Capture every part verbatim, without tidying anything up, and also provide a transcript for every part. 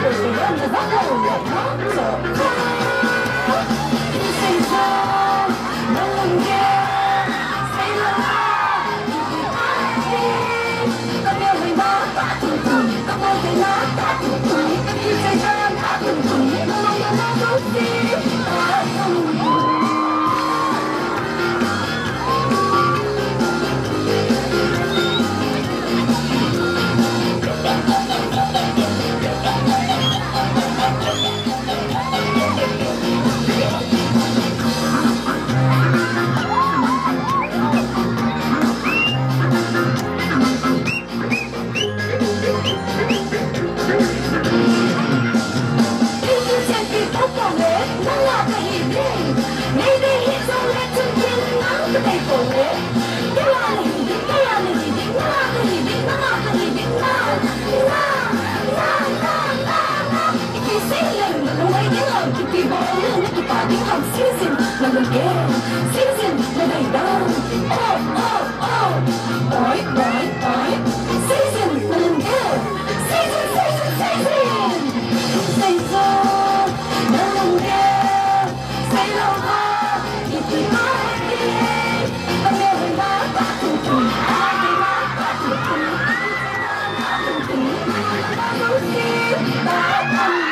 Season, lần again, season, lần này đâu? Oh, oh, oh, boy, boy, boy, season, lần again, season, season, season, season, lần again, say no more, if we are here, but never not back to you, I give up back to you, back to you, back to you, back to you.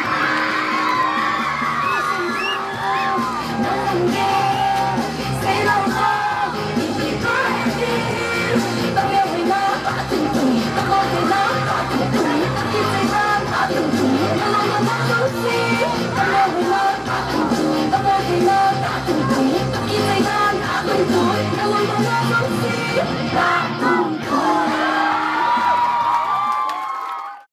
Bye.